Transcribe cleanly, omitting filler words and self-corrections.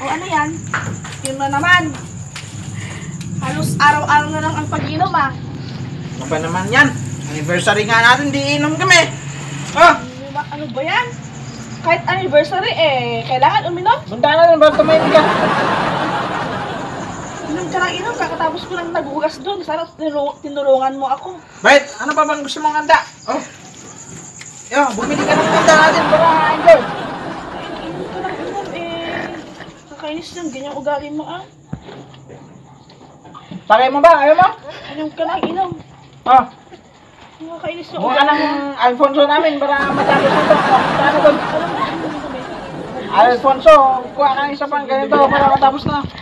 O ano yan? Yun na naman. Halos araw-araw na lang ang pag-inom ah. Ano ba naman yan? Anniversary nga natin, di inom kami. Oh! Ano ba yan? Kahit anniversary eh, kailangan uminom? Bunda na lang ba tumay ka? Inom ka lang inom, kakatapos ko lang nagugas doon. Sana tinulungan mo ako. Bait, ano pa bang gusto mong handa? Oh! Yo, bumili ka ng handa natin para enjoy. Inom ka lang inom eh. Kakainis yung ganyang ugali mo ah. Pakay mo ba? Ayaw mo? Inom ka lang inom. Oh! Kakainis yung Mukha ng Alfonso namin para matapos ito. Ano doon? Alfonso, kuha ka ng isa pang ganito para matapos na.